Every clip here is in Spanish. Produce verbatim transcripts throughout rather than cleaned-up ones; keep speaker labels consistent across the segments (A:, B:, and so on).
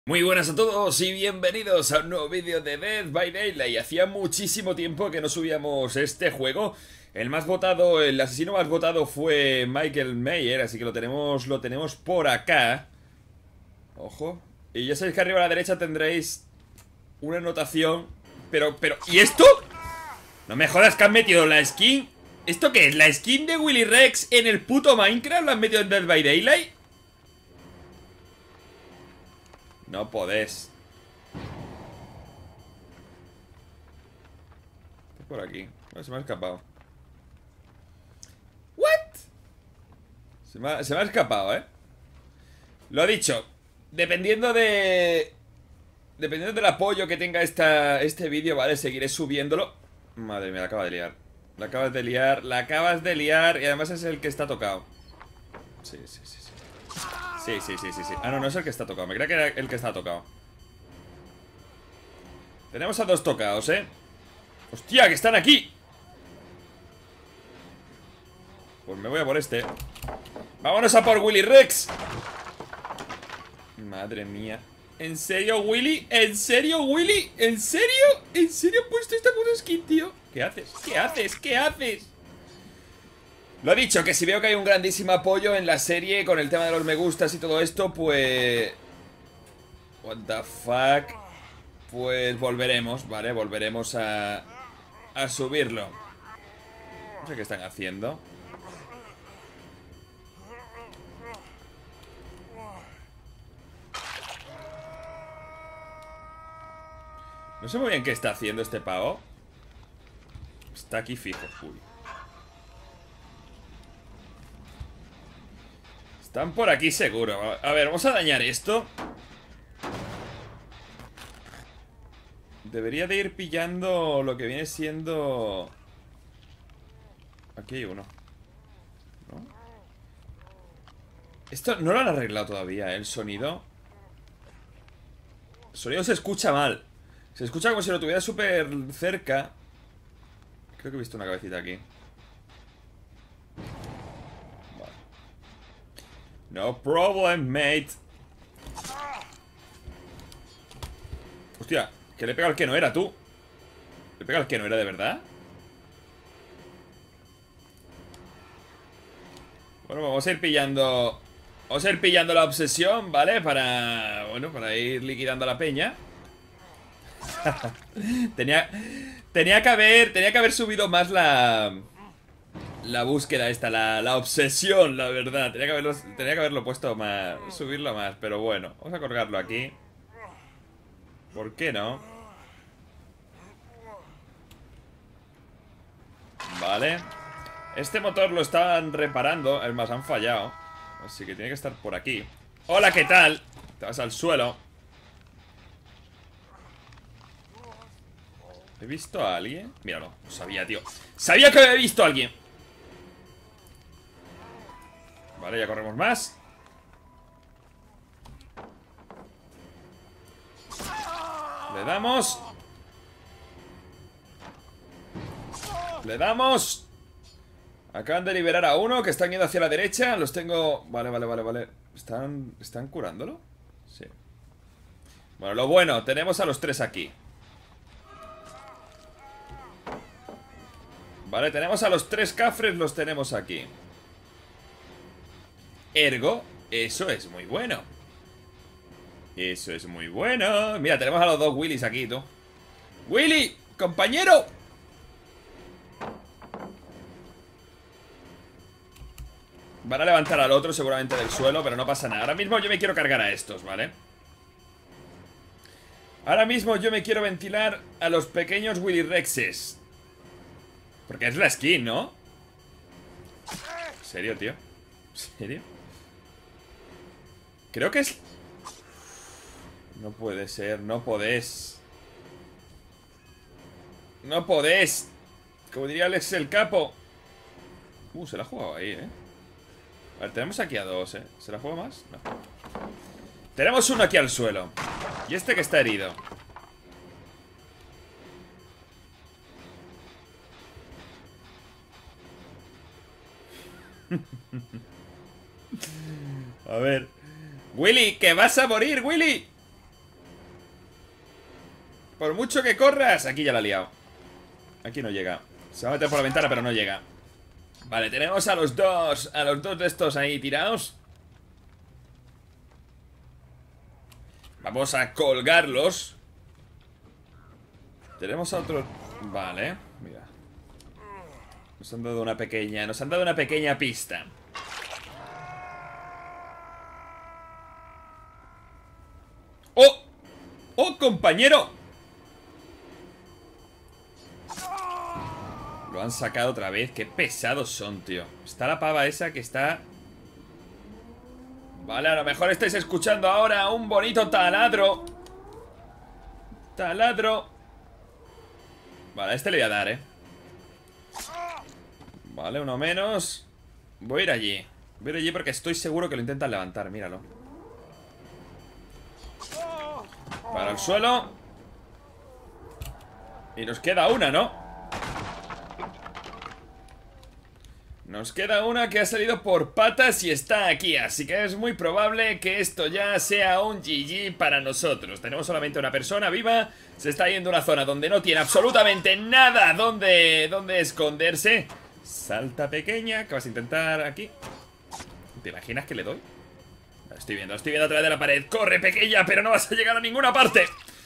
A: Muy buenas a todos y bienvenidos a un nuevo vídeo de Dead by Daylight. Hacía muchísimo tiempo que no subíamos este juego. El más votado, el asesino más votado fue Michael Mayer, así que lo tenemos, lo tenemos por acá. Ojo. Y ya sabéis que arriba a la derecha tendréis una anotación. Pero, pero, ¿y esto? No me jodas que han metido la skin. ¿Esto qué es? ¿La skin de Willy Rex en el puto Minecraft? ¿La han metido en Dead by Daylight? No podés. Está por aquí. No, se me ha escapado. ¿What? Se me ha, se me ha escapado, ¿eh? Lo dicho. Dependiendo de... Dependiendo del apoyo que tenga esta, este vídeo, ¿vale? Seguiré subiéndolo. Madre mía, la acaba de liar. La acabas de liar, la acabas de liar. Y además es el que está tocado. Sí, sí, sí, sí. Sí, sí, sí, sí, sí. Ah, no, no es el que está tocado. Me creía que era el que está tocado. Tenemos a dos tocados, ¿eh? ¡Hostia, que están aquí! Pues me voy a por este. ¡Vámonos a por Willy Rex! Madre mía. ¿En serio, Willy? ¿En serio, Willy? ¿En serio? ¿En serio he puesto esta puta skin, tío? ¿Qué haces? ¿Qué haces? ¿Qué haces? Lo dicho, que si veo que hay un grandísimo apoyo en la serie con el tema de los me gustas y todo esto, pues... What the fuck. Pues volveremos, ¿vale? Volveremos a... A subirlo. No sé qué están haciendo. No sé muy bien qué está haciendo este pavo. Está aquí fijo. Uy. Están por aquí seguro. A ver, vamos a dañar esto. Debería de ir pillando lo que viene siendo... Aquí hay uno. ¿No? Esto no lo han arreglado todavía, ¿eh? El sonido. El sonido se escucha mal. Se escucha como si lo tuviera súper cerca. Creo que he visto una cabecita aquí. Vale. No problem, mate. Hostia, que le he pegado al que no era, tú. ¿Le he pegado al que no era de verdad? Bueno, vamos a ir pillando... Vamos a ir pillando la obsesión, ¿vale? Para... Bueno, para ir liquidando a la peña. Tenía... Tenía que haber... Tenía que haber subido más la... La búsqueda esta, la, la obsesión, la verdad. Tenía que haberlo, tenía que haberlo puesto más... Subirlo más, pero bueno. Vamos a colgarlo aquí. ¿Por qué no? Vale. Este motor lo estaban reparando. Es más, han fallado. Así que tiene que estar por aquí. Hola, ¿qué tal? Te vas al suelo. ¿He visto a alguien? Míralo, lo sabía, tío. Sabía que había visto a alguien. Vale, ya corremos más. Le damos. Le damos. Acaban de liberar a uno que están yendo hacia la derecha. Los tengo... Vale, vale, vale, vale. ¿Están, ¿están curándolo? Sí. Bueno, lo bueno, tenemos a los tres aquí. Vale, tenemos a los tres cafres, los tenemos aquí. Ergo, eso es muy bueno. Eso es muy bueno. Mira, tenemos a los dos Willys aquí, tú. ¡Willy! ¡Compañero! Van a levantar al otro seguramente del suelo, pero no pasa nada. Ahora mismo yo me quiero cargar a estos, ¿vale? Ahora mismo yo me quiero ventilar a los pequeños Willy Rexes. Porque es la skin, ¿no? ¿En serio, tío? ¿En serio? Creo que es... No puede ser, no podés. No podés. Como diría Alex el Capo. Uh, se la ha jugado ahí, ¿eh? A ver, tenemos aquí a dos, ¿eh? ¿Se la juega más? No. Tenemos uno aquí al suelo. Y este que está herido. A ver. Willy, que vas a morir, Willy. Por mucho que corras. Aquí ya la ha liado. Aquí no llega. Se va a meter por la ventana, pero no llega. Vale, tenemos a los dos. A los dos de estos ahí tirados. Vamos a colgarlos. Tenemos a otros. Vale, mira. Nos han dado una pequeña. Nos han dado una pequeña pista. ¡Oh! ¡Oh, compañero! Lo han sacado otra vez. Qué pesados son, tío. Está la pava esa que está... Vale, a lo mejor estáis escuchando ahora un bonito taladro. Taladro. Vale, a este le voy a dar, eh. Vale, uno menos. Voy a ir allí. Voy a ir allí porque estoy seguro que lo intentan levantar, míralo. Para el suelo. Y nos queda una, ¿no? Nos queda una que ha salido por patas y está aquí. Así que es muy probable que esto ya sea un G G para nosotros. Tenemos solamente una persona viva. Se está yendo a una zona donde no tiene absolutamente nada donde, donde esconderse. Salta pequeña. ¿Qué vas a intentar aquí? ¿Te imaginas que le doy? Lo estoy viendo, lo estoy viendo a través de la pared. Corre pequeña, pero no vas a llegar a ninguna parte.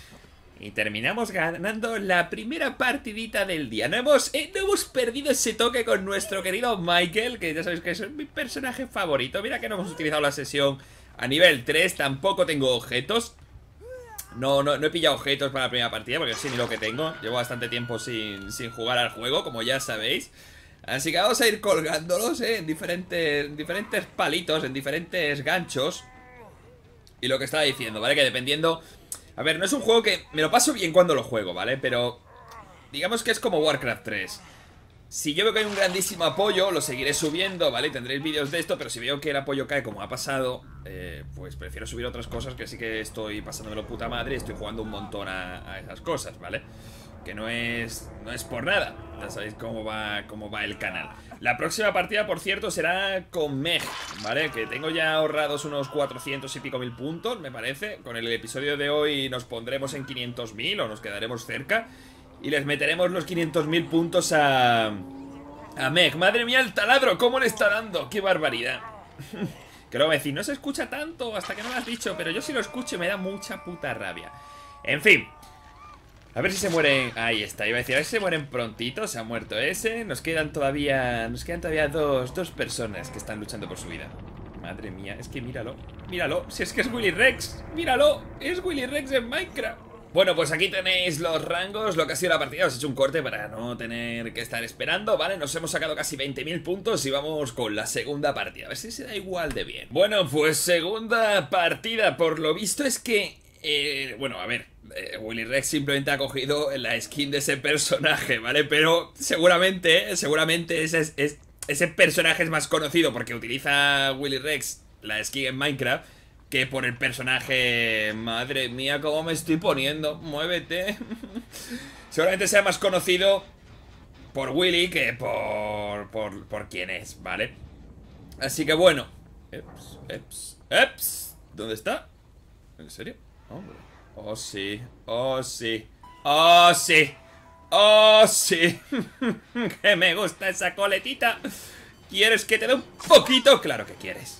A: Y terminamos ganando la primera partidita del día. No hemos, eh, no hemos perdido ese toque con nuestro querido Michael, que ya sabéis que es mi personaje favorito. Mira que no hemos utilizado la sesión a nivel tres. Tampoco tengo objetos. No, no, no he pillado objetos para la primera partida porque no sé ni lo que tengo. Llevo bastante tiempo sin, sin jugar al juego, como ya sabéis. Así que vamos a ir colgándolos, eh, en diferentes, en diferentes palitos, en diferentes ganchos. Y lo que estaba diciendo, ¿vale? Que dependiendo... A ver, no es un juego que... Me lo paso bien cuando lo juego, ¿vale? Pero... Digamos que es como Warcraft tres. Si yo veo que hay un grandísimo apoyo, lo seguiré subiendo, ¿vale? Tendréis vídeos de esto, pero si veo que el apoyo cae como ha pasado, eh, pues prefiero subir otras cosas que sí que estoy pasándomelo puta madre y estoy jugando un montón a, a esas cosas, ¿vale? Que no es... No es por nada. Ya sabéis cómo va, cómo va el canal. La próxima partida, por cierto, será con Meg, ¿vale? Que tengo ya ahorrados unos cuatrocientos y pico mil puntos, me parece. Con el episodio de hoy nos pondremos en quinientos mil o nos quedaremos cerca. Y les meteremos los quinientos mil puntos a... A Meg. Madre mía, el taladro, ¿cómo le está dando? ¡Qué barbaridad! Que luego me decís, no se escucha tanto hasta que no lo has dicho, pero yo si lo escucho me da mucha puta rabia. En fin. A ver si se mueren... Ahí está, iba a decir, a ver si se mueren prontito. Se ha muerto ese. Nos quedan todavía... Nos quedan todavía dos, dos personas que están luchando por su vida. Madre mía, es que míralo. Míralo, si es que es Willy Rex. Míralo, es Willy Rex en Minecraft. Bueno, pues aquí tenéis los rangos, lo que ha sido la partida. Os he hecho un corte para no tener que estar esperando, ¿vale? Nos hemos sacado casi veinte mil puntos y vamos con la segunda partida. A ver si se da igual de bien. Bueno, pues segunda partida. Por lo visto es que... Eh, bueno, a ver, eh, Willy Rex simplemente ha cogido la skin de ese personaje, ¿vale? Pero seguramente, seguramente ese, es, ese personaje es más conocido porque utiliza Willy Rex la skin en Minecraft que por el personaje... Madre mía, cómo me estoy poniendo. Muévete. Seguramente sea más conocido por Willy que por, por, por quién es, ¿vale? Así que bueno. Eps, eps, eps. ¿Dónde está? ¿En serio? Hombre. Oh, sí. Oh, sí. Oh, sí. Oh, sí. Que me gusta esa coletita. ¿Quieres que te dé un poquito? Claro que quieres.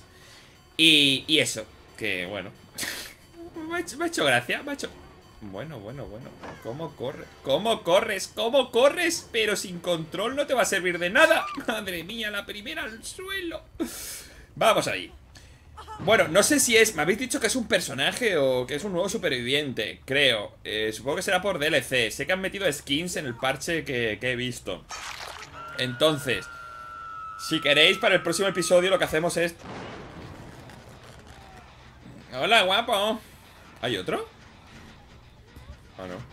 A: Y, y eso. Que bueno. me, ha hecho, me ha hecho gracia. Me ha hecho... Bueno, bueno, bueno. ¿Cómo corres? ¿Cómo corres? ¿Cómo corres? Pero sin control no te va a servir de nada. Madre mía, la primera al suelo. Vamos ahí. Bueno, no sé si es... Me habéis dicho que es un personaje o que es un nuevo superviviente. Creo, eh, supongo que será por D L C. Sé que han metido skins en el parche que, que he visto. Entonces, si queréis, para el próximo episodio lo que hacemos es... Hola, guapo. ¿Hay otro? Ah, no.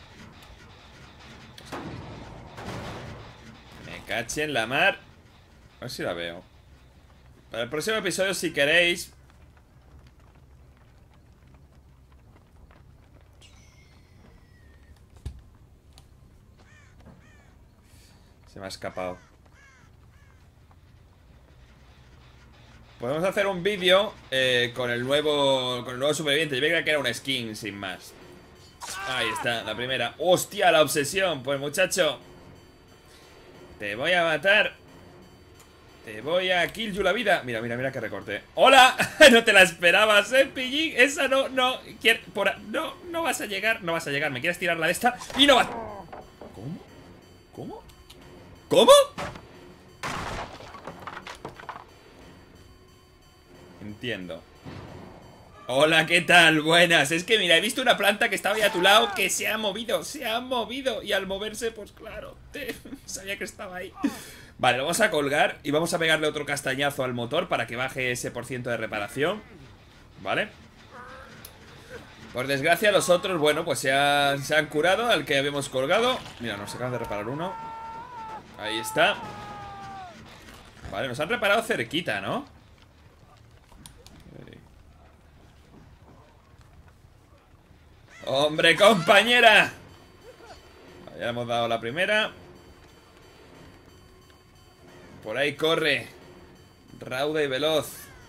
A: Me caché en la mar. A ver si la veo. Para el próximo episodio, si queréis... Se me ha escapado. Podemos hacer un vídeo eh, con el nuevo con el nuevo superviviente. Yo creía que era una skin, sin más. Ahí está, la primera. ¡Hostia, la obsesión! Pues muchacho, te voy a matar. Te voy a kill you la vida. Mira, mira, mira que recorte. ¡Hola! No te la esperabas, eh, pillín. Esa no, no quiere, por a... No, no vas a llegar, no vas a llegar. Me quieres tirar la de esta y no vas. ¿Cómo? ¿Cómo? ¿Cómo? Entiendo. Hola, ¿qué tal? Buenas. Es que mira, he visto una planta que estaba ahí a tu lado que se ha movido, se ha movido. Y al moverse, pues claro, te... sabía que estaba ahí. Vale, lo vamos a colgar y vamos a pegarle otro castañazo al motor para que baje ese por ciento de reparación. Vale. Por desgracia los otros, bueno, pues se han, se han curado al que habíamos colgado. Mira, nos acaban de reparar uno. Ahí está. Vale, nos han reparado cerquita, ¿no? ¡Hombre, compañera! Vale, ya le hemos dado la primera. Por ahí corre, rauda y veloz,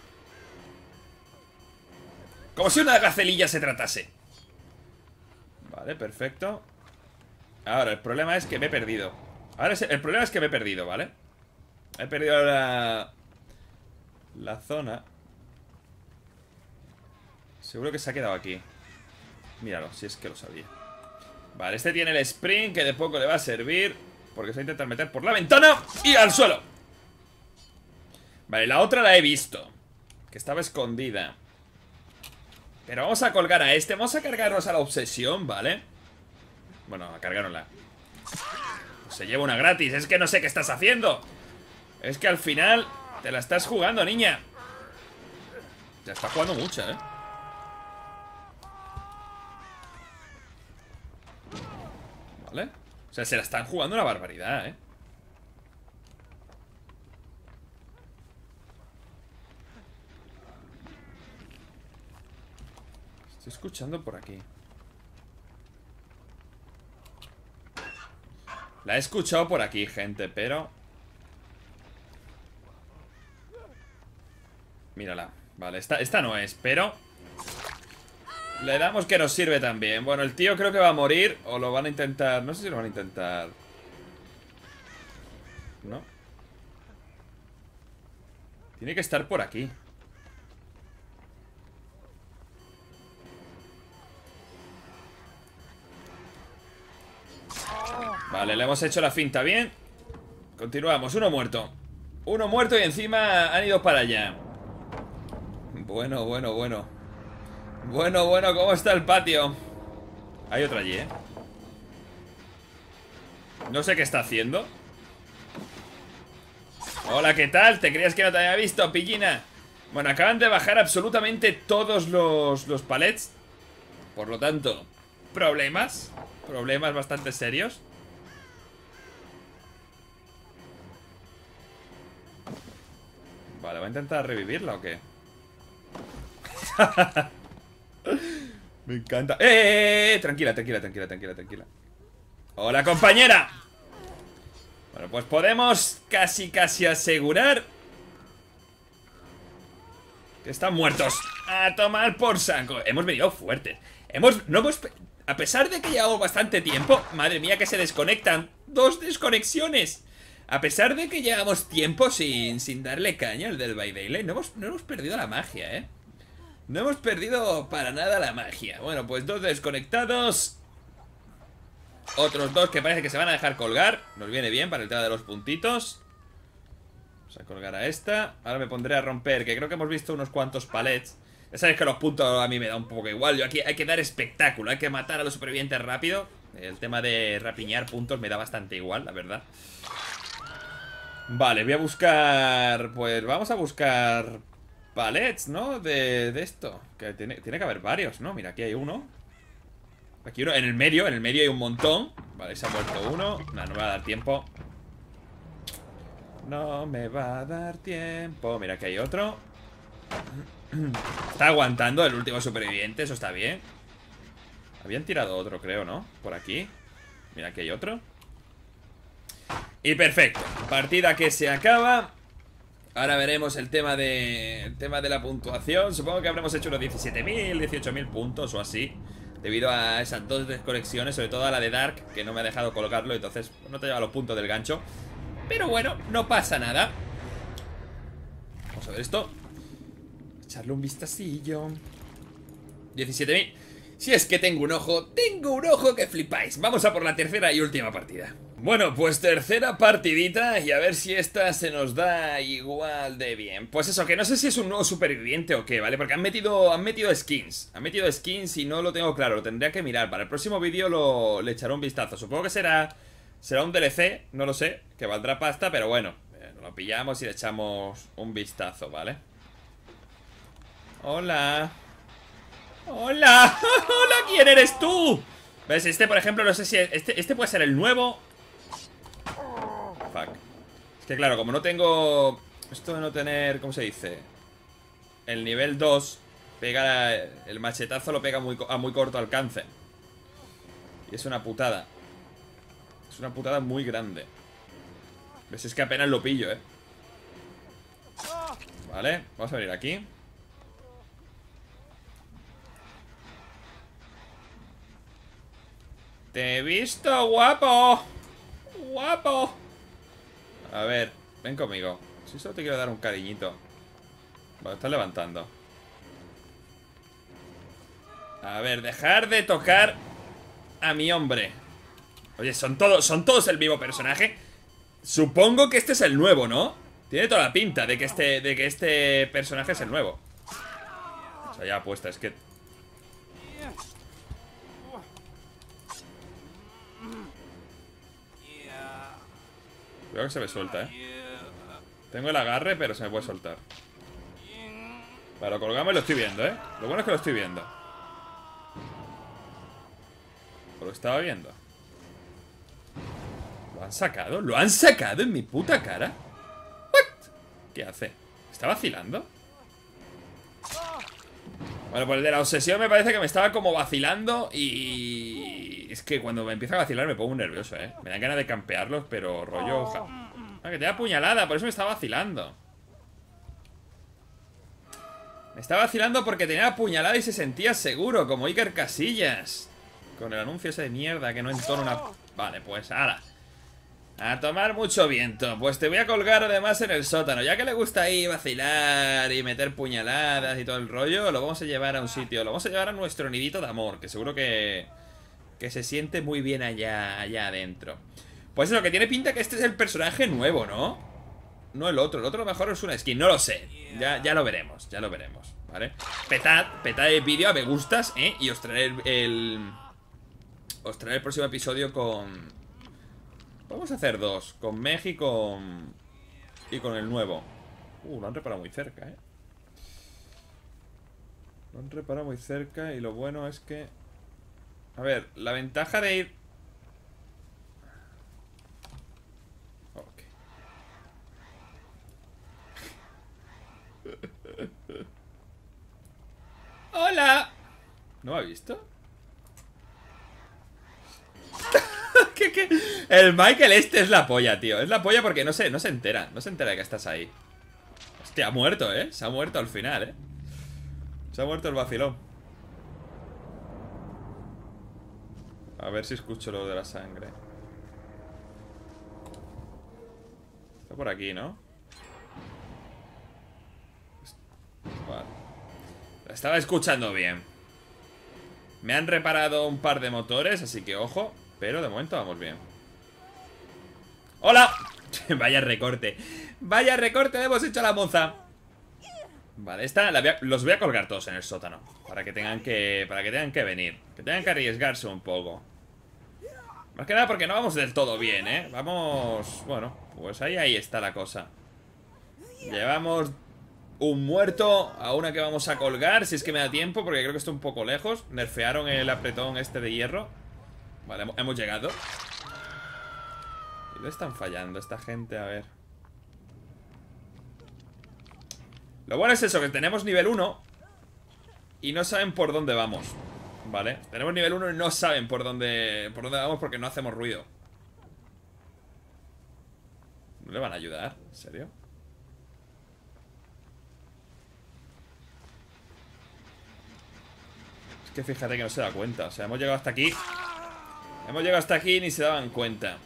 A: como si una gacelilla se tratase. Vale, perfecto. Ahora, el problema es que me he perdido. Ahora, el problema es que me he perdido, ¿vale? He perdido la... La zona. Seguro que se ha quedado aquí. Míralo, si es que lo sabía. Vale, este tiene el sprint, que de poco le va a servir, porque se va a intentar meter por la ventana y al suelo. Vale, la otra la he visto, que estaba escondida. Pero vamos a colgar a este. Vamos a cargarnos a la obsesión, ¿vale? Bueno, a cargárnosla. Se lleva una gratis. Es que no sé qué estás haciendo. Es que al final te la estás jugando, niña. Ya está jugando mucho, ¿eh? Vale. O sea, se la están jugando una barbaridad, ¿eh? Estoy escuchando por aquí. La he escuchado por aquí, gente, pero... Mírala. Vale, esta, esta no es, pero... Le damos que nos sirve también. Bueno, el tío creo que va a morir. O lo van a intentar... No sé si lo van a intentar... ¿No? Tiene que estar por aquí. Vale, le hemos hecho la finta bien. Continuamos, uno muerto. Uno muerto y encima han ido para allá. Bueno, bueno, bueno. Bueno, bueno, ¿cómo está el patio? Hay otro allí, ¿eh? No sé qué está haciendo. Hola, ¿qué tal? ¿Te creías que no te había visto, pillina? Bueno, acaban de bajar absolutamente todos los, los palets. Por lo tanto, problemas. Problemas bastante serios. Vale, ¿va a intentar revivirla o qué? Me encanta. ¡Eh, eh, eh! Tranquila, tranquila, tranquila, tranquila, tranquila. ¡Hola, compañera! Bueno, pues podemos casi, casi asegurar que están muertos. A tomar por saco. Hemos venido fuertes. Hemos... No hemos... A pesar de que llevamos bastante tiempo... Madre mía, que se desconectan. ¡Dos desconexiones! A pesar de que llevamos tiempo sin, sin darle caña al del By Daylight, no hemos, no hemos perdido la magia, ¿eh? No hemos perdido para nada la magia. Bueno, pues dos desconectados. Otros dos que parece que se van a dejar colgar. Nos viene bien para el tema de los puntitos. Vamos a colgar a esta. Ahora me pondré a romper, que creo que hemos visto unos cuantos palets. Ya sabéis que los puntos a mí me da un poco igual. Yo aquí hay que dar espectáculo, hay que matar a los supervivientes rápido. El tema de rapiñar puntos me da bastante igual, la verdad. Vale, voy a buscar... Pues vamos a buscar palets, ¿no? De, de esto. Que tiene, tiene que haber varios, ¿no? Mira, aquí hay uno. Aquí uno, en el medio, en el medio hay un montón. Vale, se ha muerto uno. No, no me va a dar tiempo. No me va a dar tiempo. Mira, aquí hay otro. Está aguantando el último superviviente, eso está bien. Habían tirado otro, creo, ¿no? Por aquí. Mira, aquí hay otro. Y perfecto, partida que se acaba. Ahora veremos el tema de el tema de la puntuación. Supongo que habremos hecho unos diecisiete mil, dieciocho mil puntos o así. debido a esas dos desconexiones, sobre todo a la de Dark, que no me ha dejado colocarlo, entonces no te lleva a los puntos del gancho. Pero bueno, no pasa nada. Vamos a ver esto. Echarle un vistacillo. diecisiete mil. Si es que tengo un ojo, tengo un ojo que flipáis. Vamos a por la tercera y última partida. Bueno, pues tercera partidita y a ver si esta se nos da igual de bien. Pues eso, que no sé si es un nuevo superviviente o qué, ¿vale? Porque han metido, han metido skins. Han metido skins y no lo tengo claro, lo tendría que mirar. Para el próximo vídeo lo, le echaré un vistazo. Supongo que será, será un D L C, no lo sé, que valdrá pasta, pero bueno, eh, lo pillamos y le echamos un vistazo, ¿vale? Hola. ¡Hola! ¡Hola! ¿Quién eres tú? ¿Ves? Este, por ejemplo, no sé si... Este, este puede ser el nuevo. Fuck. Es que claro, como no tengo... Esto de no tener... ¿Cómo se dice? El nivel dos pega... El machetazo lo pega muy, a muy corto alcance. Y es una putada. Es una putada muy grande. ¿Ves? Es que apenas lo pillo, ¿eh? Vale, vamos a venir aquí. Te he visto, guapo. Guapo. A ver, ven conmigo. Si solo te quiero dar un cariñito. Vale, estás levantando. A ver, dejar de tocar a mi hombre. Oye, son todos, son todos el mismo personaje. Supongo que este es el nuevo, ¿no? Tiene toda la pinta de que este, de que este personaje es el nuevo. O sea, ya apuesta, es que... Creo que se me suelta, ¿eh? Tengo el agarre, pero se me puede soltar. Vale, lo colgamos y lo estoy viendo, ¿eh? Lo bueno es que lo estoy viendo. ¿O lo estaba viendo? ¿Lo han sacado? ¿Lo han sacado en mi puta cara? ¿What? ¿Qué hace? ¿Está vacilando? Bueno, pues el de la obsesión me parece que me estaba como vacilando y... Es que cuando me empieza a vacilar me pongo muy nervioso, ¿eh? Me dan ganas de campearlos, pero rollo... Ah, que te da puñalada, por eso me está vacilando. Me está vacilando porque tenía puñalada y se sentía seguro, como Iker Casillas. Con el anuncio ese de mierda que no entona una... Vale, pues ahora. A tomar mucho viento. Pues te voy a colgar además en el sótano. Ya que le gusta ahí vacilar y meter puñaladas y todo el rollo, lo vamos a llevar a un sitio. Lo vamos a llevar a nuestro nidito de amor, que seguro que... Que se siente muy bien allá, allá adentro. Pues eso, que tiene pinta que este es el personaje nuevo, ¿no? No el otro, el otro a lo mejor es una skin, no lo sé. Ya, ya lo veremos, ya lo veremos, ¿vale? Petad, petad el vídeo a me gustas, ¿eh? Y os traeré el, el... Os traeré el próximo episodio con... Vamos a hacer dos, con México y con el nuevo. Uh, lo han reparado muy cerca, ¿eh? Lo han reparado muy cerca y lo bueno es que... A ver, la ventaja de ir... Ok. ¡Hola! ¿No me ha visto? ¿Qué, qué? El Michael este es la polla, tío. Es la polla porque no se, no se entera. No se entera de que estás ahí. Hostia, ha muerto, ¿eh? Se ha muerto al final, ¿eh? Se ha muerto el vacilón. A ver si escucho lo de la sangre. Está por aquí, ¿no? Vale. Estaba escuchando bien. Me han reparado un par de motores, así que ojo. Pero de momento vamos bien. ¡Hola! Vaya recorte. Vaya recorte hemos hecho a la moza. Vale, esta la voy a, los voy a colgar todos en el sótano. Para que tengan que. Para que tengan que venir. Que tengan que arriesgarse un poco. Más que nada porque no vamos del todo bien, ¿eh? Vamos... Bueno, pues ahí, ahí está la cosa. Llevamos un muerto a una que vamos a colgar, si es que me da tiempo, porque creo que está un poco lejos. Nerfearon el apretón este de hierro. Vale, hemos llegado. ¿Y dónde están fallando esta gente? A ver. Lo bueno es eso, que tenemos nivel uno y no saben por dónde vamos. Vale, tenemos nivel uno y no saben por dónde Por dónde vamos porque no hacemos ruido. ¿No le van a ayudar? ¿En serio? Es que fíjate que no se da cuenta. O sea, hemos llegado hasta aquí. Hemos llegado hasta aquí y ni se daban cuenta.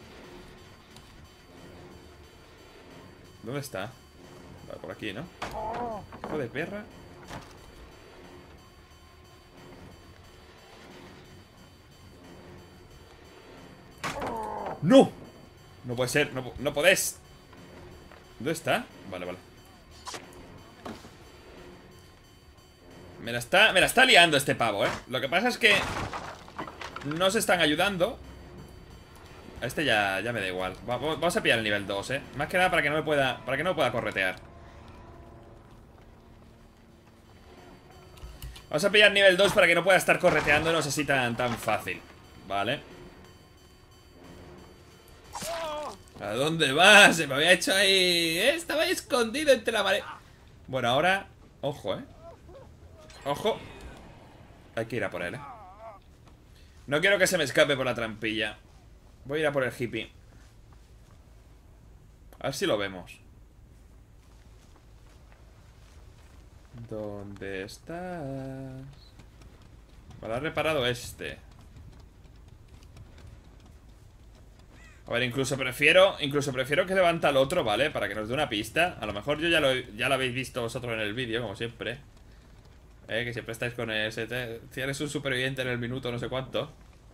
A: ¿Dónde está? Vale, por aquí, ¿no? Hijo de perra. ¡No! No puede ser, no, no podés. ¿Dónde está? Vale, vale. Me la está, me la está liando este pavo, ¿eh? Lo que pasa es que no se están ayudando. A este ya, ya me da igual. Vamos a pillar el nivel dos, ¿eh? Más que nada para que no me pueda, para que no me pueda corretear. Vamos a pillar nivel dos para que no pueda estar correteándonos así tan, tan fácil. Vale. ¿A dónde vas? Se me había hecho ahí... ¿eh? Estaba ahí escondido entre la pared. Bueno, ahora... Ojo, ¿eh? Ojo. Hay que ir a por él, ¿eh? No quiero que se me escape por la trampilla. Voy a ir a por el hippie. A ver si lo vemos. ¿Dónde estás? Me lo ha reparado este. A ver, incluso prefiero Incluso prefiero que levanta al otro, ¿vale? Para que nos dé una pista. A lo mejor yo ya lo, ya lo habéis visto vosotros en el vídeo, como siempre. Eh, que siempre estáis con ese... Te, si eres un superviviente en el minuto no sé cuánto.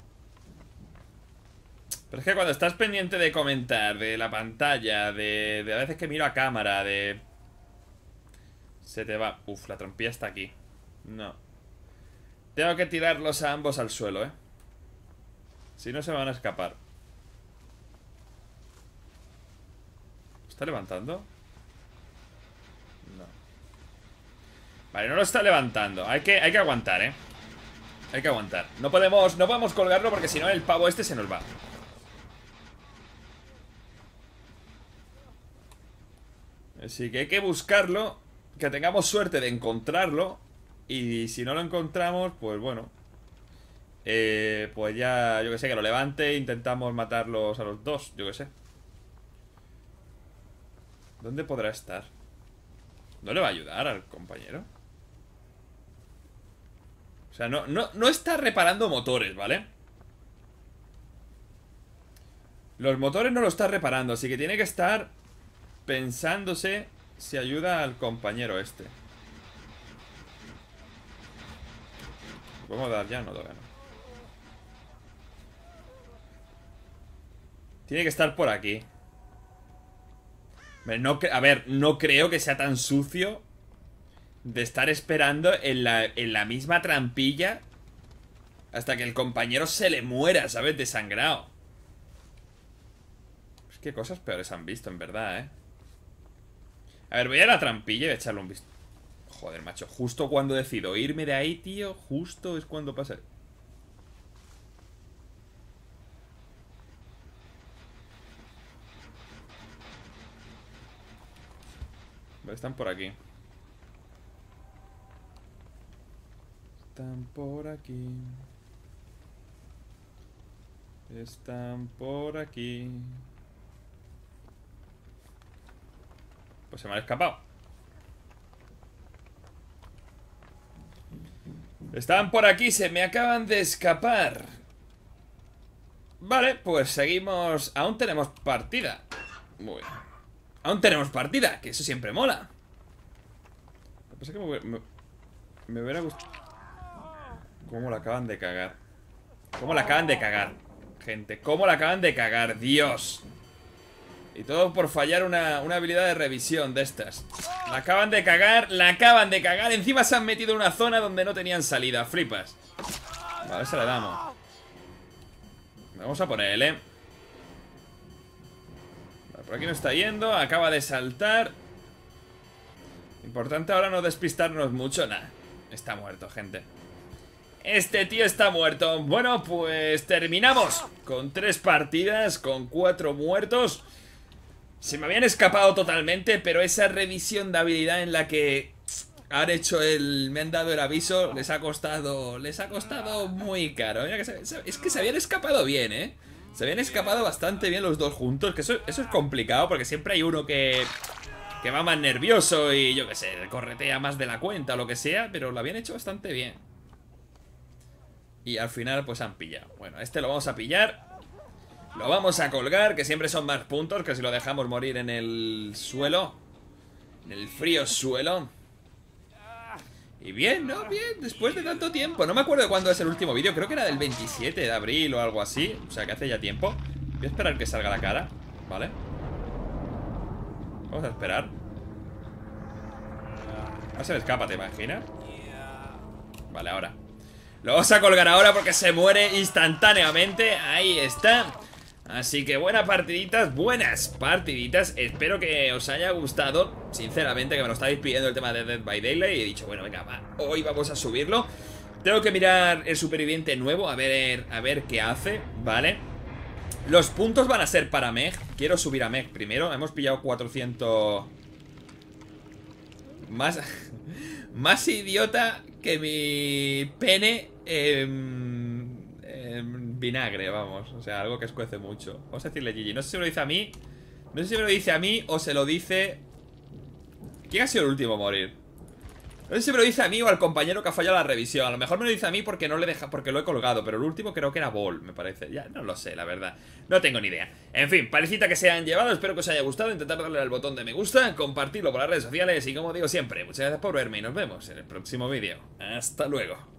A: Pero es que cuando estás pendiente de comentar, de la pantalla, de, de a veces que miro a cámara, de... Se te va... Uf, la trampilla está aquí. No. Tengo que tirarlos a ambos al suelo, ¿eh? Si no se me van a escapar. ¿Está levantando? No. Vale, no lo está levantando. Hay que, hay que aguantar, ¿eh? Hay que aguantar. No podemos, no podemos colgarlo porque si no el pavo este se nos va. Así que hay que buscarlo. Que tengamos suerte de encontrarlo. Y si no lo encontramos, pues bueno. Eh, pues ya, yo que sé, que lo levante e intentamos matarlos a los dos, yo que sé. ¿Dónde podrá estar? ¿No le va a ayudar al compañero? O sea, no, no, no está reparando motores, ¿vale? Los motores no lo está reparando, así que tiene que estar pensándose si ayuda al compañero este. ¿Lo podemos dar ya? No, todavía no. Tiene que estar por aquí. No, a ver, no creo que sea tan sucio de estar esperando en la, en la misma trampilla hasta que el compañero se le muera, ¿sabes? Desangrado. Es que cosas peores han visto, en verdad, ¿eh? A ver, voy a la trampilla y voy a echarle un visto. Joder, macho, justo cuando decido irme de ahí, tío, justo es cuando pasa. Vale, están por aquí. Están por aquí. Están por aquí. Pues se me han escapado. Están por aquí, se me acaban de escapar. Vale, pues seguimos. Aún tenemos partida. Muy bien. Aún tenemos partida, que eso siempre mola. Lo que pasa es que me, me, me hubiera gustado. ¿Cómo la acaban de cagar? ¿Cómo la acaban de cagar? Gente, ¿cómo la acaban de cagar? Dios. Y todo por fallar una, una habilidad de revisión de estas. La acaban de cagar, la acaban de cagar. Encima se han metido en una zona donde no tenían salida. Flipas. Vale, esa le damos. Vamos a por él, eh. Vale, por aquí no está yendo. Acaba de saltar. Importante ahora no despistarnos mucho. Nah, está muerto, gente. Este tío está muerto. Bueno, pues terminamos con tres partidas, con cuatro muertos. Se me habían escapado totalmente, pero esa revisión de habilidad en la que han hecho el... me han dado el aviso, les ha costado... les ha costado muy caro. Mira que se, es que se habían escapado bien, ¿eh? Se habían escapado bastante bien los dos juntos, que eso, eso es complicado, porque siempre hay uno que... que va más nervioso y yo qué sé, corretea más de la cuenta o lo que sea, pero lo habían hecho bastante bien. Y al final pues han pillado. Bueno, este lo vamos a pillar. Lo vamos a colgar, que siempre son más puntos que si lo dejamos morir en el suelo. En el frío suelo. Y bien, ¿no? Bien, después de tanto tiempo. No me acuerdo de cuándo es el último vídeo. Creo que era del veintisiete de abril o algo así. O sea, que hace ya tiempo. Voy a esperar que salga la cara, ¿vale? Vamos a esperar. No se le escapa, ¿te imaginas? Vale, ahora lo vamos a colgar ahora porque se muere instantáneamente. Ahí está. Así que buenas partiditas, buenas partiditas. Espero que os haya gustado. Sinceramente, que me lo estáis pidiendo el tema de Dead by Daylight. Y he dicho, bueno, venga, va, hoy vamos a subirlo. Tengo que mirar el superviviente nuevo. A ver, a ver qué hace, ¿vale? Los puntos van a ser para Meg. Quiero subir a Meg primero. Hemos pillado cuatrocientos. Más... Más idiota que mi pene en, en vinagre, vamos. O sea, algo que escuece mucho. Vamos a decirle G G. No sé si me lo dice a mí. No sé si me lo dice a mí o se lo dice... ¿Quién ha sido el último a morir? No sé si me lo dice a mí o al compañero que ha fallado la revisión. A lo mejor me lo dice a mí porque no le deja, porque lo he colgado. Pero el último creo que era Ball, me parece. Ya no lo sé, la verdad. No tengo ni idea. En fin, parecita que se han llevado. Espero que os haya gustado. Intentar darle al botón de me gusta, compartirlo por las redes sociales. Y como digo siempre, muchas gracias por verme y nos vemos en el próximo vídeo. Hasta luego.